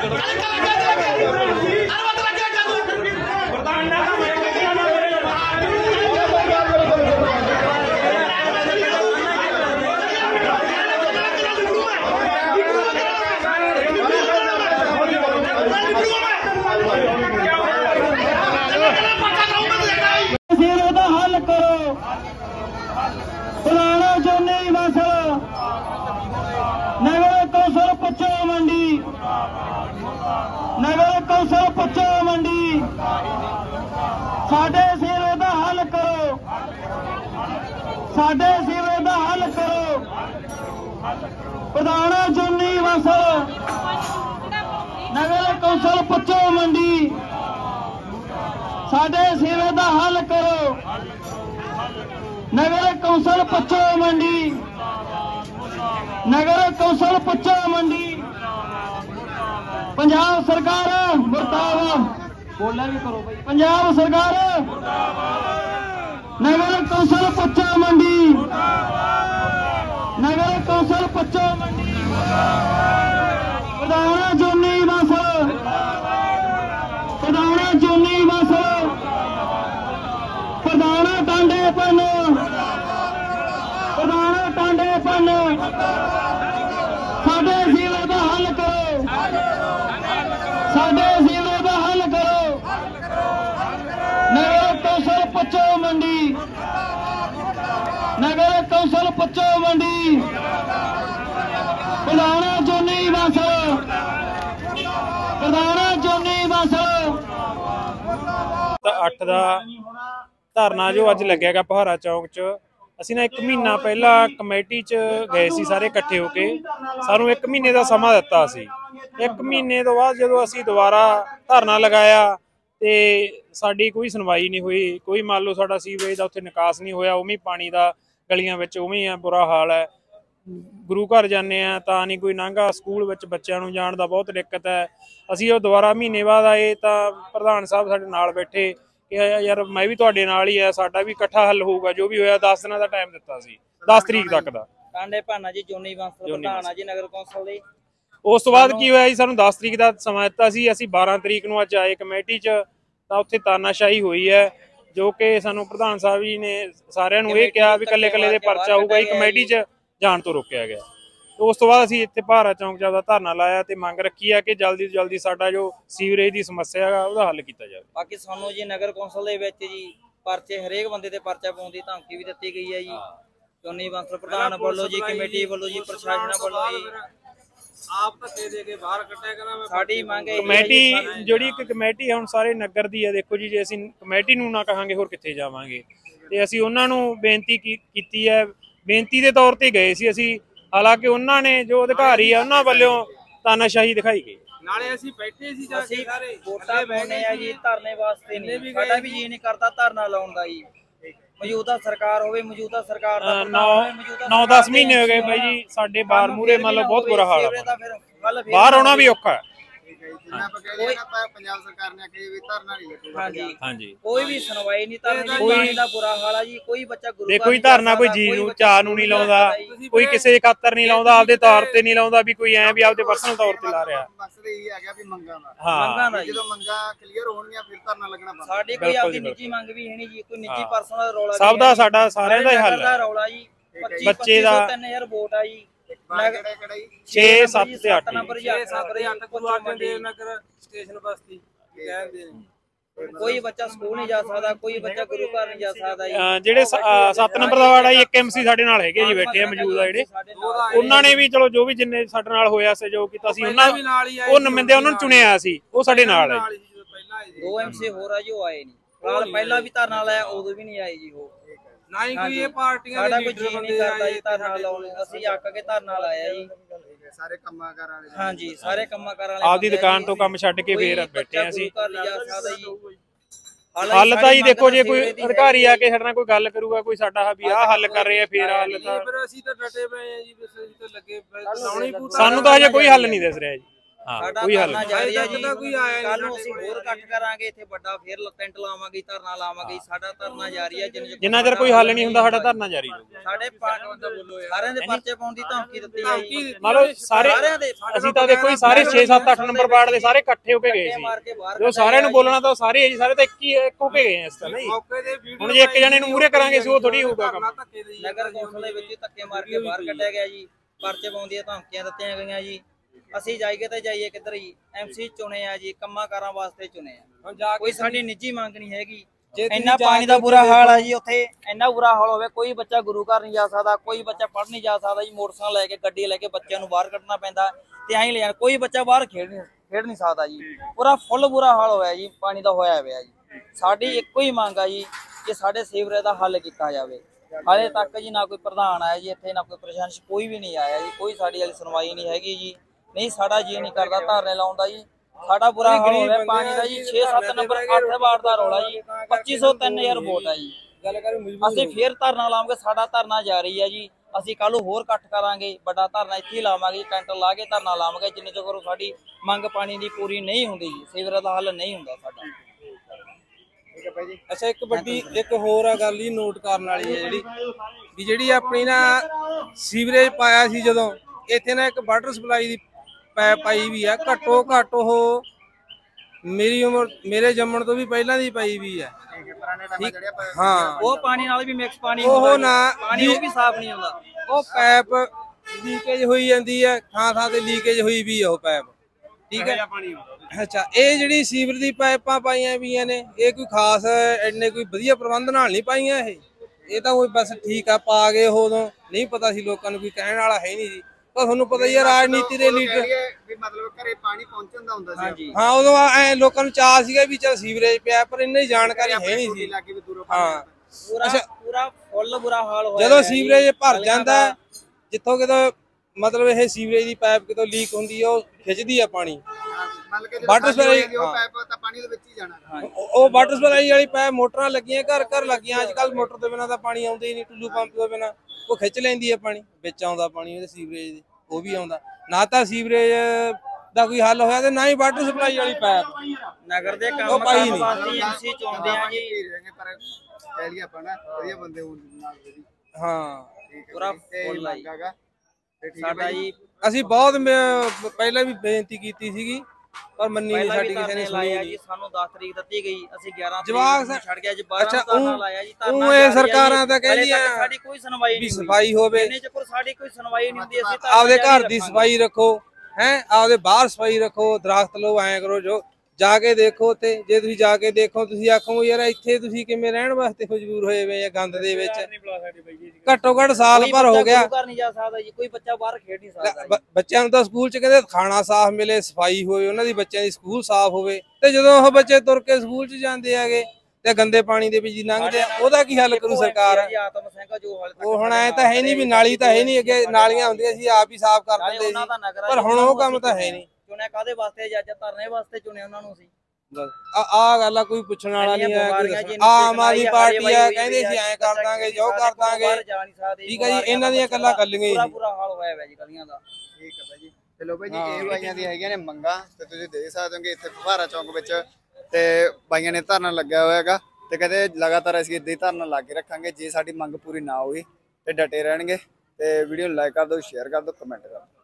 नगर council Pacho Mandi, नगर council Pacho मंडी, साडे sewerage दा हल करो, साडे सीवरेज दा हल करो। प्रधान जोनी वासल, नगर कौंसल पच्चो मंडी, साडे सीवरेज दा हल करो। नगर कौंसल पच्चो मंडी, नगर कौंसल पच्चो मंडी, पंजाब सरकार मुर्दाबाद, बोला भी करो भाई, पंजाब सरकार, नगर कौंसल पच्चो मंडी, नगर कौंसल पच्चो मंडी, प्रधान जोनी वासल, प्रधान जोनी वासल, प्रधान टांडे पन, प्रधान टांडे पन, साडे सीवरेज दा हल करो, साडे सीवरेज दा हल करो। नगर कौंसल पच्चो मंडी, नगर कौंसल पच्चो मंडी, प्रधान जोनी वासल, प्रधान जोनी वासल। 8 ਦਾ ਧਰਨਾ ਜੋ ਅੱਜ ਲੱਗਿਆਗਾ ਪਹਾੜਾ ਚੌਂਕ 'ਚ। ਅਸੀਂ ਨਾ 1 ਮਹੀਨਾ ਪਹਿਲਾਂ ਕਮੇਟੀ 'ਚ ਗਏ ਸੀ ਸਾਰੇ ਇਕੱਠੇ ਹੋ ਕੇ, ਸਾਨੂੰ 1 ਮਹੀਨੇ ਦਾ ਸਮਾਂ ਦਿੱਤਾ ਸੀ। 1 ਮਹੀਨੇ ਤੋਂ ਬਾਅਦ ਜਦੋਂ ਅਸੀਂ ਦੁਬਾਰਾ ਧਰਨਾ ਲਗਾਇਆ ਤੇ ਸਾਡੀ ਕੋਈ ਸੁਣਵਾਈ ਨਹੀਂ ਹੋਈ। ਕੋਈ ਮੰਨ ਲਓ ਸਾਡਾ ਸੀਵਰੇਜ ਦਾ ਉੱਥੇ ਨਿਕਾਸ ਨਹੀਂ ਹੋਇਆ, ਉਵੇਂ ਪਾਣੀ ਦਾ ਗਲੀਆਂ ਵਿੱਚ ਉਵੇਂ ਆ ਬੁਰਾ ਹਾਲ ਹੈ। ਗੁਰੂ ਘਰ ਜਾਂਦੇ ਆ ਤਾਂ ਨਹੀਂ ਕੋਈ ਲੰਘਾ, ਸਕੂਲ ਵਿੱਚ ਬੱਚਿਆਂ ਨੂੰ ਜਾਣ ਦਾ ਬਹੁਤ ਦਿੱਕਤ ਹੈ। ਅਸੀਂ ਉਹ ਦੁਬਾਰਾ ਮਹੀਨੇ ਬਾਅਦ ਆਏ ਤਾਂ ਪ੍ਰਧਾਨ ਸਾਹਿਬ ਸਾਡੇ ਨਾਲ ਬੈਠੇ ਕਿ ਯਾਰ ਮੈਂ ਵੀ ਤੁਹਾਡੇ ਨਾਲ ਹੀ ਹੈ, ਸਾਡਾ ਵੀ ਇਕੱਠਾ ਹੱਲ ਹੋਊਗਾ। ਜੋ ਵੀ ਹੋਇਆ 10 ਦਿਨਾਂ ਦਾ ਟਾਈਮ ਦਿੱਤਾ ਸੀ, 10 ਤਰੀਕ ਤੱਕ ਦਾ। ਟਾਂਡੇ ਭਾਨਾ ਜੀ ਜੋਨੀ ਬਾਂਸਲ ਪ੍ਰਧਾਨ ਆ ਜੀ ਨਗਰ ਕੌਂਸਲ ਦੇ। ਉਸ ਤੋਂ ਬਾਅਦ ਕੀ ਹੋਇਆ ਜੀ, ਸਾਨੂੰ 10 ਤਰੀਕ ਦਾ ਸਮਾਂ ਦਿੱਤਾ ਸੀ। ਅਸੀਂ 12 ਤਰੀਕ ਨੂੰ ਅੱਜ ਆਏ ਕਮੇਟੀ 'ਚ ਤਾਂ ਉੱਥੇ ਤਾਨਾਸ਼ਾਹੀ ਹੋਈ ਹੈ, ਜੋ ਕਿ ਸਾਨੂੰ ਪ੍ਰਧਾਨ ਸਾਹਿਬ ਜੀ ਨੇ ਸਾਰਿਆਂ ਨੂੰ ਇਹ ਕਿਹਾ ਵੀ ਇਕੱਲੇ ਇਕੱਲੇ ਦੇ ਪਰਚਾ ਹੋਊਗਾ। ਕਮੇਟੀ 'ਚ ਜਾਣ ਤੋਂ ਰੋਕਿਆ ਗਿਆ। ਉਸ ਤੋਂ ਬਾਅਦ ਅਸੀਂ ਇੱਥੇ ਪਹਾੜਾ ਚੌਂਕ 'ਚ ਆਪਦਾ ਧਰਨਾ ਲਾਇਆ ਤੇ ਮੰਗ ਰੱਖੀ ਆ ਕਿ ਜਲਦੀ ਤੋਂ ਜਲਦੀ ਸਾਡਾ ਜੋ ਸੀਵਰੇਜ ਦੀ ਸਮੱਸਿਆ ਹੈਗਾ ਉਹਦਾ ਹੱਲ ਕੀਤਾ ਜਾਵੇ। ਬਾਕੀ ਸਾਨੂੰ ਜੀ ਨਗਰ ਕੌਂਸਲ ਦੇ ਵਿੱਚ ਜੀ ਪਰਚੇ ਹਰੇਕ ਬੰਦੇ ਤੇ ਪਰਚਾ ਪਾਉਣ ਦੀ ਧਮਕੀ ਵੀ ਦਿੱਤੀ ਗਈ ਹੈ ਜੀ। ਜੋਨੀ ਬਾਂਸਲ ਪ੍ਰਧਾਨ ਵੱਲੋਂ ਜੀ, ਕਮੇਟੀ ਵੱਲੋਂ ਜੀ, ਪ੍ਰਸ਼ਾਸਨ ਵੱਲੋਂ ਜੀ ਆਪ ਧੱਕੇ ਦੇ ਕੇ ਬਾਹਰ ਕੱਢਿਆ ਕਹਿੰਦਾ। ਸਾਡੀ ਮੰਗ ਹੈ ਕਮੇਟੀ ਜਿਹੜੀ ਇੱਕ ਕਮੇਟੀ ਹੁਣ ਸਾਰੇ ਨਗਰ ਦੀ ਹੈ। ਦੇਖੋ ਜੀ, ਜੇ ਅਸੀਂ ਕਮੇਟੀ ਨੂੰ ਨਾ ਕਹਾਂਗੇ ਹੋਰ ਕਿੱਥੇ ਜਾਵਾਂਗੇ। ਤੇ ਅਸੀਂ ਉਹਨਾਂ ਨੂੰ ਬੇਨਤੀ ਕੀਤੀ ਹੈ, ਬੇਨਤੀ ਦੇ ਤੌਰ ਤੇ ਗਏ ਸੀ ਅਸੀਂ। ਹਾਲਾਂਕਿ ਉਹਨਾਂ ਨੇ ਜੋ ਅਧਿਕਾਰੀ ਆ ਉਹਨਾਂ ਵੱਲੋਂ ਤਾਨਾਸ਼ਾਹੀ ਦਿਖਾਈ ਗਈ। ਨਾਲੇ ਅਸੀਂ ਬੈਠੇ ਸੀ ਜਾ ਕੇ ਸਾਰੇ ਵੋਟਾਂ ਪਾਉਣੇ ਆ ਜੀ ਧਰਨੇ ਵਾਸਤੇ, ਨਹੀਂ ਸਾਡਾ ਵੀ ਜੀ ਨਹੀਂ ਕਰਦਾ ਧਰਨਾ ਲਾਉਣ ਦਾ ਜੀ। ਮੌਜੂਦਾ ਸਰਕਾਰ ਹੋਵੇ, ਮੌਜੂਦਾ ਸਰਕਾਰ ਦਾ 9-10 ਮਹੀਨੇ ਹੋ ਗਏ ਬਾਈ ਜੀ ਸਾਡੇ ਬਾਹਰ ਮੂਰੇ ਮੰਨ ਲਓ ਬਹੁਤ ਬੁਰਾ ਹਾਲ ਹੈ, ਬਾਹਰ ਆਉਣਾ ਵੀ ਔਖਾ ਹੈ। ਪੰਜਾਬ ਸਰਕਾਰ ਨੇ ਆਖਿਆ ਵੀ ਧਰਨਾ ਨਹੀਂ ਲੱਗੂਗਾ। ਹਾਂਜੀ, ਕੋਈ ਵੀ ਸੁਣਵਾਈ ਨਹੀਂ, ਧਰਨੇ ਦਾ ਬੁਰਾ ਹਾਲ ਆ ਜੀ। ਕੋਈ ਬੱਚਾ ਗੁਰੂ ਦੇਖੋ ਜੀ, ਧਰਨਾ ਕੋਈ ਜੀ ਨੂੰ ਚਾਹ ਨੂੰ ਨਹੀਂ ਲਾਉਂਦਾ, ਕੋਈ ਕਿਸੇ ਖਾਤਰ ਨਹੀਂ ਲਾਉਂਦਾ, ਆਪਦੇ ਤੌਰ ਤੇ ਨਹੀਂ ਲਾਉਂਦਾ ਵੀ ਕੋਈ ਐ ਵੀ ਆਪਦੇ ਪਰਸਨਲ ਤੌਰ ਤੇ ਲਾ ਰਿਹਾ। ਮਕਸਦ ਇਹ ਹੈਗਾ ਵੀ ਮੰਗਾਂ ਦਾ, ਹਾਂ ਜਦੋਂ ਮੰਗਾਂ ਕਲੀਅਰ ਹੋਣਗੀਆਂ ਫਿਰ ਧਰਨਾ ਲੱਗਣਾ ਬੰਦ। ਸਾਡੀ ਕੋਈ ਆਪਦੀ ਨਿੱਜੀ ਮੰਗ ਵੀ ਹੈ ਨਹੀਂ ਜੀ, ਕੋਈ ਨਿੱਜੀ ਪਰਸਨਲ ਰੌਲਾ ਸਭ ਦਾ ਸਾਡਾ ਸਾਰਿਆਂ ਦਾ ਹੀ ਹੱਲ ਹੈ। ਰੌਲਾ ਜੀ ਬੱਚੇ ਦਾ 3000 ਵੋਟ ਆ ਜੀ। 6, 7 ਤੇ 8 ਨੰਬਰ 6, 7 ਨਗਰ ਸਟੇਸ਼ਨ ਬਸਤੀ ਕਹਿੰਦੇ ਨੇ। ਕੋਈ ਬੱਚਾ ਸਕੂਲ ਨਹੀਂ ਜਾ ਸਕਦਾ, ਕੋਈ ਬੱਚਾ ਗੁਰੂ ਘਰ ਨਹੀਂ ਜਾ ਸਕਦਾ ਜੀ। ਜਿਹੜੇ 7 ਨੰਬਰ ਦਾ ਵਾਰਡ ਆ ਜੀ, ਇੱਕ MC ਸਾਡੇ ਨਾਲ ਹੈਗੇ ਜੀ, ਬੈਠੇ ਆ ਮੌਜੂਦ ਆ ਜਿਹੜੇ। ਉਹਨਾਂ ਨੇ ਵੀ ਚਲੋ ਜੋ ਵੀ ਜਿੰਨੇ ਸਾਡੇ ਨਾਲ ਹੋਇਆ ਸਹਿਯੋਗ ਕੀਤਾ ਸੀ, ਉਹਨਾਂ ਉਹ ਨੁਮਾਇੰਦੇ ਉਹਨਾਂ ਨੂੰ ਚੁਣਿਆ ਸੀ, ਉਹ ਸਾਡੇ ਨਾਲ ਹੈ। 2 MC ਹੋਰ ਆ ਜੀ, ਉਹ ਆਏ ਨਹੀਂ। ਪਹਿਲਾਂ ਵੀ ਧਰਨਾ ਲਾਇਆ, ਉਦੋਂ ਵੀ ਨਹੀਂ ਆਏ ਜੀ ਉਹ। ਨਾ ਹੀ ਕੋਈ ਇਹ ਪਾਰਟੀਆਂ ਸਾਡਾ ਕੋਈ ਜੀ ਨਹੀਂ ਕਰਦਾ ਜੀ ਧਰਨਾ ਲਾਉਣ ਨੂੰ। ਅਸੀਂ ਅੱਕ ਕੇ ਧਰਨਾ ਲਾਇਆ ਜੀ। ਸਾਰੇ ਕੰਮਾਂ ਕਾਰ ਵਾਲੇ, ਹਾਂਜੀ ਸਾਰੇ ਕੰਮਾਂ ਕਾਰ ਵਾਲੇ ਆਪਦੀ ਦੁਕਾਨ ਤੋਂ ਕੰਮ ਛੱਡ ਕੇ ਫੇਰ ਬੈਠੇ ਆ ਅਸੀਂ। ਹੱਲ ਤਾਂ ਜੀ ਦੇਖੋ, ਜੇ ਕੋਈ ਅਧਿਕਾਰੀ ਆ ਕੇ ਸਾਡੇ ਨਾਲ ਕੋਈ ਗੱਲ ਕਰੂਗਾ, ਕੋਈ ਸਾਡਾ ਵੀ ਆਹ ਹੱਲ ਕਰ ਰਹੇ ਆ, ਫੇਰ ਹੱਲ ਤਾਂ ਅਸੀਂ ਤਾਂ ਡਟੇ ਪਏ ਆ ਜੀ। ਲੱਗੇ ਸਾਨੂੰ ਤਾਂ ਹਜੇ ਕੋਈ ਹੱਲ ਨਹੀਂ ਦਿਸ ਰਿਹਾ ਜੀ। ਹਾਂ ਸਾਡਾ ਕੋਈ ਹੱਲ ਧਰਨਾ ਨਹੀਂ। ਜਾਰੀ ਹੈ ਜੀ। ਕੱਲ ਨੂੰ ਅਸੀਂ ਹੋਰ ਇਕੱਠ ਕਰਾਂਗੇ, ਇੱਥੇ ਵੱਡਾ ਫੇਰ ਟੈਂਟ ਲਾਵਾਂਗੇ, ਧਰਨਾ ਲਾਵਾਂਗੇ। ਸਾਡਾ ਧਰਨਾ ਜਾਰੀ ਹੈ ਜਿੰਨਾ ਚਿਰ ਕੋਈ ਹੱਲ ਨਹੀਂ ਹੁੰਦਾ ਸਾਡਾ ਧਰਨਾ ਜਾਰੀ ਰਹੂਗਾ। ਸਾਡੇ ਸਾਰਿਆਂ ਦੇ ਪਰਚੇ ਪਾਉਣ ਦੀ ਧਮਕੀ ਦਿੱਤੀ ਹੈ ਜੀ। ਮਤਲਬ ਸਾਰੇ ਅਸੀਂ ਤਾਂ ਦੇਖੋ ਜੀ ਸਾਰੇ 6 7 8 ਨੰਬਰ ਵਾਰਡ ਦੇ ਸਾਰੇ ਇਕੱਠੇ ਹੋ ਕੇ ਗਏ ਸੀ। ਜੋ ਸਾਰਿਆਂ ਨੂੰ ਬੋਲਣਾ ਤਾਂ ਸਾਰੇ ਹੈ ਜੀ, ਸਾਰੇ ਤਾਂ ਇੱਕ ਹੋ ਕੇ ਗਏ ਇਸ ਤਰ੍ਹਾਂ ਜੀ। ਹੁਣ ਜੇ ਇੱਕ ਜਣੇ ਨੂੰ ਮੂਹਰੇ ਕਰਾਂਗੇ ਅਸੀਂ ਉਹ ਥੋੜੀ ਹੋਊਗਾ ਕੰਮ। ਨਗਰ ਕੌਂਸਲ ਦੇ ਵਿੱਚ ਧੱਕੇ ਮਾਰ ਕੇ ਬਾਹਰ ਕੱਢਿਆ ਗਿਆ ਜੀ, ਪਰਚੇ ਪਾਉਣ ਦੀਆਂ ਧਮਕੀਆਂ ਦਿੱਤੀਆਂ ਗਈਆਂ ਜੀ। ਅਸੀਂ ਜਾਈਏ ਤੇ ਜਾਈਏ ਕਿੱਧਰ ਜੀ? ਐਮਸੀ ਚੁਣੇ ਆ ਜੀ, ਕੰਮਾਂ ਕਾਰਾਂ ਵਾਸਤੇ ਚੁਣੇ ਆ, ਕੋਈ ਸਾਡੀ ਨਿੱਜੀ ਮੰਗ ਨਹੀਂ ਹੈਗੀ। ਇੰਨਾ ਪਾਣੀ ਦਾ ਬੁਰਾ ਹਾਲ ਹੈ ਜੀ ਉੱਥੇ, ਇੰਨਾ ਬੁਰਾ ਹਾਲ ਹੋਵੇ ਕੋਈ ਬੱਚਾ ਗੁਰੂ ਘਰ ਨਹੀਂ ਜਾ ਸਕਦਾ, ਕੋਈ ਬੱਚਾ ਪੜ੍ਹ ਨਹੀਂ ਜਾ ਸਕਦਾ ਜੀ। ਮੋਟਰਸਾਈਕਲ ਲੈ ਕੇ ਗੱਡੀ ਲੈ ਕੇ ਬੱਚਿਆਂ ਨੂੰ ਬਾਹਰ ਕੱਢਣਾ ਪੈਂਦਾ ਤੇ ਐਂ ਲੈ ਜਾਣਾ, ਕੋਈ ਬੱਚਾ ਬਾਹਰ ਖੇਡ ਨਹੀਂ ਸਕਦਾ ਜੀ। ਪੂਰਾ ਫੁੱਲ ਬੁਰਾ ਹਾਲ ਹੋਇਆ ਜੀ, ਪਾਣੀ ਦਾ ਹੋਇਆ ਪਿਆ ਜੀ। ਸਾਡੀ ਇੱਕੋ ਹੀ ਮੰਗ ਆ ਜੀ ਕਿ ਸਾਡੇ ਸੀਵਰੇਜ ਦਾ ਹੱਲ ਕੀਤਾ ਜਾਵੇ। ਹਾਲੇ ਤੱਕ ਜੀ ਨਾ ਕੋਈ ਪ੍ਰਧਾਨ ਆਇਆ ਜੀ ਇੱਥੇ, ਨਾ ਕੋਈ ਪ੍ਰਸ਼ਾਸਨ, ਕੋਈ ਵੀ ਨਹੀਂ ਆਇਆ ਜੀ। ਕੋਈ ਸਾਡੀ ਵਾਲੀ ਸੁਣਵਾਈ ਨਹੀਂ ਹੈਗੀ ਜੀ। ਨਹੀਂ ਸਾਡਾ ਜੀ ਨਹੀਂ ਕਰਦਾ ਧਰਨੇ ਲਾਉਣ ਦਾ ਜੀ। ਸਾਡਾ ਬੁਰਾ ਹਾਲ ਹੋ ਰਿਹਾ ਪਾਣੀ ਦਾ ਜੀ। 6-7 ਨੰਬਰ 8 ਵਾਰਡ ਦਾ ਰੌਲਾ ਜੀ, 2503,000 ਵੋਟ ਆ ਜੀ। ਅਸੀਂ ਫੇਰ ਧਰਨਾ ਲਾਵਾਂਗੇ, ਸਾਡਾ ਧਰਨਾ ਜਾਰੀ ਹੈ ਜੀ। ਅਸੀਂ ਕੱਲ ਨੂੰ ਹੋਰ ਇਕੱਠ ਕਰਾਂਗੇ, ਵੱਡਾ ਧਰਨਾ ਇੱਥੇ ਹੀ ਲਾਵਾਂਗੇ, ਟੈਂਟ ਲਾ ਕੇ ਧਰਨਾ ਲਾਵਾਂਗੇ ਜਿੰਨੇ ਚਿਰ ਸਾਡੀ ਮੰਗ ਪਾਣੀ ਦੀ ਪੂਰੀ ਨਹੀਂ ਹੁੰਦੀ ਜੀ, ਸੀਵਰੇਜ ਦਾ ਹੱਲ ਨਹੀਂ ਹੁੰਦਾ ਸਾਡਾ। ਅੱਛਾ ਇੱਕ ਹੋਰ ਆ ਗੱਲ ਹੀ ਨੋਟ ਕਰਨ ਵਾਲੀ ਹੈ ਜਿਹੜੀ ਆਪਣੀ ਨਾ ਸੀਵਰੇਜ ਪਾਇਆ ਸੀ ਜਦੋਂ ਇੱਥੇ ਨਾ ਇੱਕ ਵਾਟਰ ਸਪਲਾਈ ਦੀ ਪੈਪ ਪਾਈ ਵੀ ਆ, ਘੱਟੋ ਘੱਟ ਉਹ ਮੇਰੀ ਉਮਰ ਮੇਰੇ ਜੰਮਣ ਤੋਂ ਵੀ ਪਹਿਲਾਂ ਦੀ ਪਾਈ ਵੀ ਆ। ਹਾਂ ਉਹ ਪਾਣੀ ਨਾਲ ਵੀ ਮਿਕਸ ਪਾਣੀ ਉਹ ਨਾ ਪਾਣੀ ਉਹ ਵੀ ਸਾਫ਼ ਨਹੀਂ ਹੁੰਦਾ। ਉਹ ਪੈਪ ਲੀਕੇਜ ਹੋਈ ਜਾਂਦੀ ਹੈ, ਥਾਂ ਥਾਂ ਤੇ ਲੀਕੇਜ ਹੋਈ ਵੀ ਆ ਉਹ ਪੈਪ। ਠੀਕ ਹੈ। ਅੱਛਾ ਇਹ ਜਿਹੜੀ ਸੀਵਰ ਦੀ ਪਾਈਪਾਂ ਪਾਈਆਂ ਵੀਆਂ ਨੇ ਇਹ ਕੋਈ ਖਾਸ ਇੰਨੇ ਕੋਈ ਵਧੀਆ ਪ੍ਰਬੰਧ ਨਾਲ ਨਹੀਂ ਪਾਈਆਂ। ਇਹ ਤਾਂ ਕੋਈ ਬਸ ਠੀਕ ਆ ਪਾ ਗਏ, ਉਦੋਂ ਨਹੀਂ ਪਤਾ ਸੀ ਲੋਕਾਂ ਨੂੰ, ਕੋਈ ਕਹਿਣ ਵਾਲਾ ਹੈ ਨਹੀਂ ਜੀ। ਤਾਂ ਤੁਹਾਨੂੰ ਪਤਾ ਹੀ ਹੈ ਰਾਜਨੀਤੀ ਦੇ ਲੀਡਰ ਵੀ ਮਤਲਬ ਘਰੇ ਪਾਣੀ ਪਹੁੰਚਣ ਦਾ ਹੁੰਦਾ ਸੀ। ਹਾਂ ਉਦੋਂ ਐ ਲੋਕਾਂ ਨੂੰ ਚਾਅ ਸੀਗਾ ਵੀ ਚਲ ਸੀਵਰੇਜ ਪਿਆ, ਪਰ ਇੰਨੀ ਜਾਣਕਾਰੀ ਹੈ ਨਹੀਂ ਸੀ। ਹਾਂ ਪੂਰਾ ਫੁੱਲ ਬੁਰਾ ਹਾਲ ਹੋਇਆ ਜਦੋਂ ਸੀਵਰੇਜ ਭਰ ਜਾਂਦਾ ਜਿੱਥੋਂ ਕਿਤੋਂ ਮਤਲਬ ਇਹ ਸੀਵਰੇਜ ਦੀ ਪਾਈਪ ਕਿਤੋਂ ਲੀਕ ਹੁੰਦੀ ਹੈ ਉਹ ਖਿੱਚਦੀ ਆ ਪਾਣੀ। ਵਾਟਰ ਸਪਲਾਈ ਪਾਣੀ ਦੇ ਵਿੱਚ ਹੀ ਜਾਣਾ। ਉਹ ਵਾਟਰ ਸਪਲਾਈ ਵਾਲੀ ਪਾਈਪ ਮੋਟਰਾਂ ਲੱਗੀਆਂ ਘਰ ਘਰ ਲੱਗੀਆਂ। ਅੱਜ ਕੱਲ ਮੋਟਰ ਤੋਂ ਬਿਨਾਂ ਤਾਂ ਪਾਣੀ ਆਉਂਦਾ ਹੀ ਨਹੀਂ, ਟੁੱਲੂ ਪੰਪ ਤੋਂ ਬਿਨਾਂ ਉਹ ਖਿੱਚ ਲੈਂਦੀ ਹੈ ਪਾਣੀ, ਵਿੱਚ ਆਉਂਦਾ ਪਾਣੀ ਉਹਦੇ ਸੀਵਰੇਜ ਦੇ, ਉਹ ਵੀ ਆਉਂਦਾ ਨਾ। ਤਾਂ ਸੀਵਰੇਜ ਦਾ ਕੋਈ ਹੱਲ ਹੋਇਆ ਤੇ ਨਾ ਹੀ ਵਾਟਰ ਸਪਲਾਈ ਵਾਲੀ ਪਾਈਪ। ਨਗਰ ਦੇ ਕੰਮ ਕਰਨ ਵਾਸਤੇ ਐਮਸੀ ਚੁਣਦੇ ਆ ਜੀ, ਪਰ ਕਹਿ ਲਿਆ ਆਪਾਂ ਨਾ ਵਧੀਆ ਬੰਦੇ ਹੋਣ ਨਾਲ ਜਿਹੜੀ। ਹਾਂ ਪੂਰਾ ਫੁੱਲ ਲਾਗਾ ਸਾਡਾ ਜੀ। ਅਸੀਂ ਬਹੁਤ ਪਹਿਲਾਂ ਵੀ ਬੇਨਤੀ ਕੀਤੀ ਸੀਗੀ ਪਰ ਮੰਨੀ ਨਹੀਂ ਸਾਡੀ ਕਿਸੇ ਨੇ ਸੁਣੀ ਜੀ। ਸਾਨੂੰ 10 ਤਰੀਕ ਦਿੱਤੀ ਗਈ, ਅਸੀਂ 11 ਜਵਾਕ ਤਰੀਕ ਛੱਡ ਗਿਆ ਜੀ। 12 ਧਰਨਾ ਲਾਇਆ ਜੀ। ਉਹ ਇਹ ਸਰਕਾਰਾਂ ਤਾਂ ਕਹਿੰਦੀਆਂ ਸਾਡੀ ਕੋਈ ਸੁਣਵਾਈ ਨਹੀਂ, ਸਫਾਈ ਹੋਵੇ, ਇੰਨੇ ਚਿਰ ਸਾਡੀ ਕੋਈ ਸੁਣਵਾਈ ਨਹੀਂ ਹੁੰਦੀ। ਅਸੀਂ ਆਪਦੇ ਘਰ ਦੀ ਸਫਾਈ ਰੱਖੋ, ਹੈ ਆਪਦੇ ਬਾਹਰ ਸਫਾਈ ਰੱਖੋ, ਦਰਖਤ ਲਓ, ਐਂ ਕਰੋ। ਜੋ ਜਾ ਕੇ ਦੇਖੋ ਉੱਥੇ, ਜੇ ਤੁਸੀਂ ਜਾ ਕੇ ਦੇਖੋ ਤੁਸੀਂ ਆਖੋ ਯਾਰ ਇੱਥੇ ਤੁਸੀਂ ਕਿਵੇਂ ਰਹਿਣ ਵਾਸਤੇ ਮਜਬੂਰ ਹੋਏ ਵੇ ਆ ਗੰਦ ਦੇ ਵਿੱਚ। ਘੱਟੋ ਘੱਟ ਸਾਲ ਭਰ ਹੋ ਗਿਆ, ਘਰ ਨਹੀਂ ਜਾ ਸਕਦਾ ਜੀ, ਕੋਈ ਬੱਚਾ ਬਾਹਰ ਖੇਡ ਨਹੀਂ ਸਕਦਾ। ਬੱਚਿਆਂ ਨੂੰ ਤਾਂ ਸਕੂਲ ਚ ਕਹਿੰਦੇ ਖਾਣਾ ਸਾਫ਼ ਮਿਲੇ, ਸਫਾਈ ਹੋਵੇ, ਉਹਨਾਂ ਦੀ ਬੱਚਿਆਂ ਦੀ ਸਕੂਲ ਸਾਫ਼ ਹੋਵੇ। ਤੇ ਜਦੋਂ ਉਹ ਬੱਚੇ ਤੁਰ ਕੇ ਸਕੂਲ ਚ ਜਾਂਦੇ ਹੈਗੇ ਤੇ ਗੰਦੇ ਪਾਣੀ ਦੇ ਵਿੱਚ ਲੰਘਦੇ ਆ, ਉਹਦਾ ਕੀ ਹੱਲ ਕਰੂ ਸਰਕਾਰ? ਉਹ ਹੁਣ ਐ ਤਾਂ ਹੈ ਨਹੀਂ ਵੀ ਨਾਲੀ ਤਾਂ ਹੈ ਨਹੀਂ, ਅੱਗੇ ਨਾਲੀਆਂ ਹੁੰਦੀਆਂ ਸੀ ਆਪ ਹੀ ਸਾਫ਼ ਕਰ ਦਿੰਦੇ ਸੀ, ਪਰ ਹੁਣ ਉਹ ਕੰਮ ਤਾਂ ਹੈ ਨਹੀਂ। ਚੁਣਿਆ ਕਾਦੇ ਵਾਸਤੇ? ਜੱਜ ਧਰਨੇ ਵਾਸਤੇ ਚੁਣਿਆ ਉਹਨਾਂ ਨੂੰ ਸੀ। ਆ ਗੱਲ ਆ, ਕੋਈ ਪੁੱਛਣ ਵਾਲਾ ਨਹੀਂ ਹੈ। ਆਮ ਆਦਮੀ ਪਾਰਟੀ ਆ, ਕਹਿੰਦੇ ਸੀ ਐਂ ਕਰ ਦਾਂਗੇ ਜੋ ਕਰ ਦਾਂਗੇ। ਠੀਕ ਹੈ ਜੀ, ਇਹਨਾਂ ਦੀਆਂ ਗੱਲਾਂ ਕੱਲੀਆਂ ਹੀ। ਪੂਰਾ ਹਾਲ ਹੋਇਆ ਹੈ ਜੀ ਗਲੀਆਂ ਦਾ। ਠੀਕ ਹੈ ਭਾਈ ਜੀ। ਚਲੋ ਭਾਈ ਜੀ, ਇਹ ਬਾਈਆਂ ਦੀ ਹੈਗੀਆਂ ਨੇ ਮੰਗਾਂ ਤੇ ਤੁਸੀਂ ਦੇਖ ਸਕਦੇ ਹੋ ਕਿ ਇੱਥੇ ਫੁਹਾਰਾ ਚੌਂਕ ਵਿੱਚ ਤੇ ਬਾਈਆਂ ਨੇ ਧਰਨਾ ਲੱਗਿਆ ਹੋਇਆ ਹੈਗਾ ਤੇ ਕਹਿੰਦੇ ਲਗਾਤਾਰ ਅਸੀਂ ਇੱਦਾਂ ਹੀ ਧਰਨਾ ਲਾ ਕੇ ਰੱਖਾਂਗੇ। ਜੇ ਸਾਡੀ ਮੰਗ ਪੂਰੀ ਨਾ ਹੋਈ ਤੇ ਡਟੇ ਰਹਿਣਗੇ। ਤੇ ਵੀਡੀਓ ਨੂੰ ਲਾਈਕ ਕਰ ਦਿਓ, ਸ਼ੇਅਰ ਕਰ ਦਿਓ, ਕਮੈਂਟ ਕਰ ਦਿਓ।